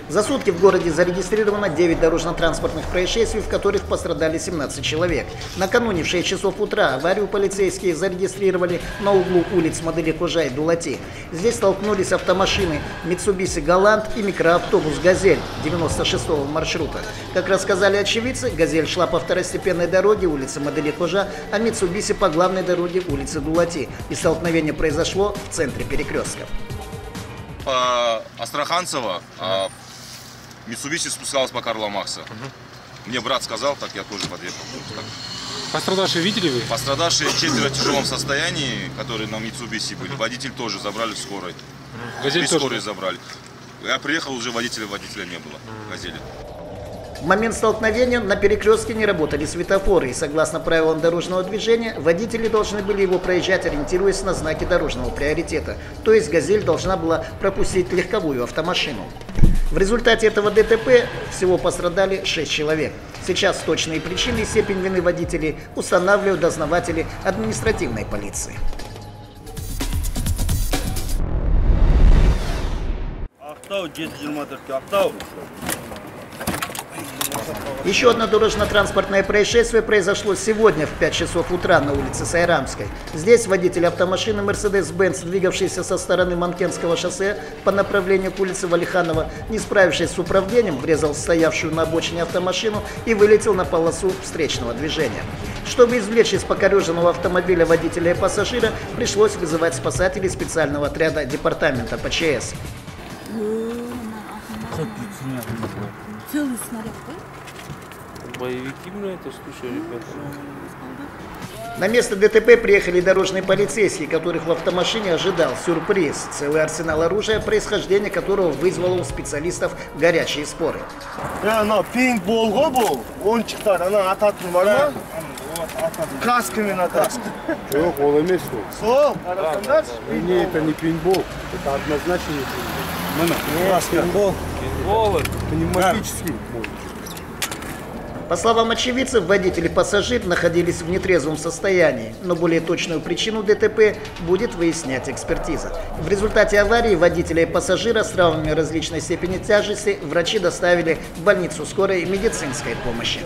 За сутки в городе зарегистрировано 9 дорожно-транспортных происшествий, в которых пострадали 17 человек. Накануне в 6 часов утра аварию полицейские зарегистрировали на углу улиц Маделикожа и Дулати. Здесь столкнулись автомашины Mitsubishi Galant и микроавтобус «Газель» 96-го маршрута. Как рассказали очевидцы, «Газель» шла по второстепенной дороге улицы Маделикожа, а Mitsubishi по главной дороге улицы Дулати. И столкновение произошло в центре перекрестка. По Астраханцево Mitsubishi спускалась по Карла Маркса. Мне брат сказал, так я тоже подъехал. Пострадавшие видели вы? Пострадавшие 4 в тяжелом состоянии, которые на Mitsubishi были. Водитель тоже забрали в скорой. «Газель» И тоже? скорой забрали. Я приехал, уже водителя не было. «Газели». В момент столкновения на перекрестке не работали светофоры, и согласно правилам дорожного движения водители должны были его проезжать, ориентируясь на знаки дорожного приоритета. То есть «Газель» должна была пропустить легковую автомашину. В результате этого ДТП всего пострадали 6 человек. Сейчас точные причины и степень вины водителей устанавливают дознаватели административной полиции. Еще одно дорожно-транспортное происшествие произошло сегодня в 5 часов утра на улице Сайрамской. Здесь водитель автомашины Mercedes-Benz, двигавшийся со стороны Манкенского шоссе по направлению к улице Валиханова, не справившись с управлением, врезал в стоявшую на обочине автомашину и вылетел на полосу встречного движения. Чтобы извлечь из покореженного автомобиля водителя и пассажира, пришлось вызывать спасателей специального отряда департамента ПЧС. Целый снаряд, да? Боевики, это слушай, ребята. На место ДТП приехали дорожные полицейские, которых в автомашине ожидал сюрприз. Целый арсенал оружия, происхождение которого вызвало у специалистов горячие споры. Жоқ, ол емес ол. Не, это не пейнтбол, это однозначно не пейнтбол. Пейнтбол. Пневматический. По словам очевидцев, водитель и пассажир находились в нетрезвом состоянии, но более точную причину ДТП будет выяснять экспертиза. В результате аварии водителя и пассажира с травмами различной степени тяжести врачи доставили в больницу скорой медицинской помощи.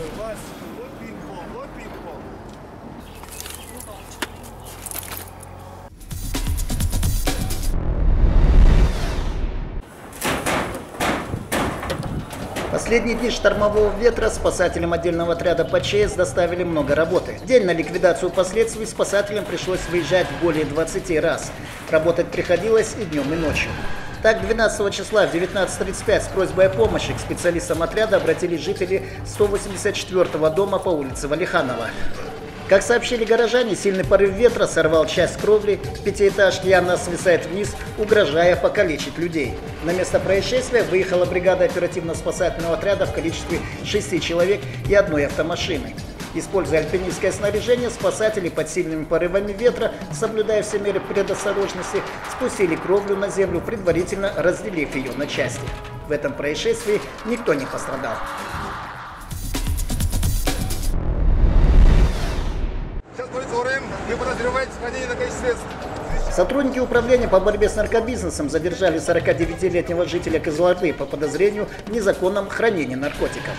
Последние дни штормового ветра спасателям отдельного отряда ПЧС доставили много работы. В день на ликвидацию последствий спасателям пришлось выезжать более 20 раз. Работать приходилось и днем, и ночью. Так, 12 числа в 19:35 с просьбой о помощи к специалистам отряда обратились жители 184-го дома по улице Валиханова. Как сообщили горожане, сильный порыв ветра сорвал часть кровли пятиэтажки, и она свисает вниз, угрожая покалечить людей. На место происшествия выехала бригада оперативно-спасательного отряда в количестве 6 человек и одной автомашины. Используя альпинистское снаряжение, спасатели под сильными порывами ветра, соблюдая все меры предосторожности, спустили кровлю на землю, предварительно разделив ее на части. В этом происшествии никто не пострадал. Вы подозреваете сохранение таких средств? Сотрудники управления по борьбе с наркобизнесом задержали 49-летнего жителя Кызылорды по подозрению в незаконном хранении наркотиков.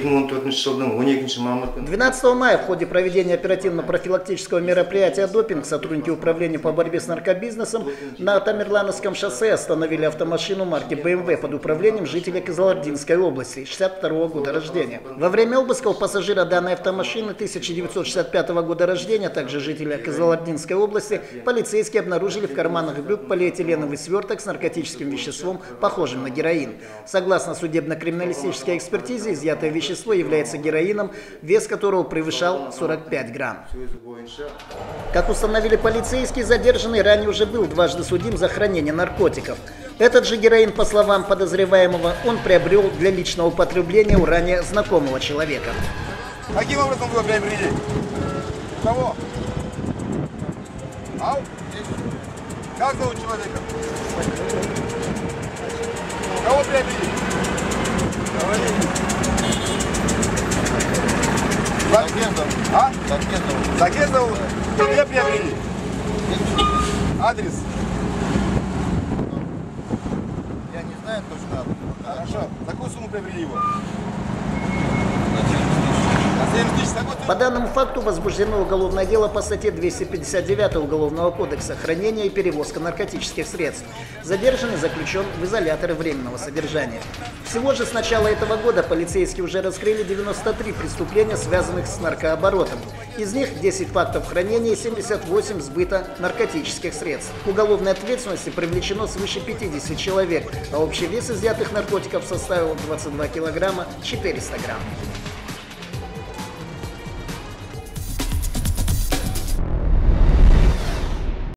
12 мая в ходе проведения оперативно-профилактического мероприятия «Допинг» сотрудники управления по борьбе с наркобизнесом на Тамерлановском шоссе остановили автомашину марки BMW под управлением жителя Кызылординской области, 62 года рождения. Во время обыска у пассажира данной автомашины 1965 года рождения, также жителя Кызылординской области, полицейские обнаружили в карманах брюк полиэтиленовый сверток с наркотическим веществом, похожим на героин. Согласно судебно-криминалистической экспертизе, изъятое вещество является героином, вес которого превышал 45 грамм. Как установили полицейские, задержанный ранее уже был дважды судим за хранение наркотиков. Этот же героин, по словам подозреваемого, он приобрел для личного употребления у ранее знакомого человека. Каким образом вы приобрели? Кого? Ау? Как зовут человека? Кого приобрели? Загезов. А? Загезов. Загезов? Где приобрели? Адрес? Я не знаю точно. Хорошо. За какую сумму приобрели его? На 70 тысяч. По данному факту возбуждено уголовное дело по статье 259 Уголовного кодекса «Хранение и перевозка наркотических средств». Задержанный заключен в изоляторы временного содержания. Всего же с начала этого года полицейские уже раскрыли 93 преступления, связанных с наркооборотом. Из них 10 фактов хранения и 78 сбыта наркотических средств. К уголовной ответственности привлечено свыше 50 человек, а общий вес изъятых наркотиков составил 22 килограмма 400 грамм.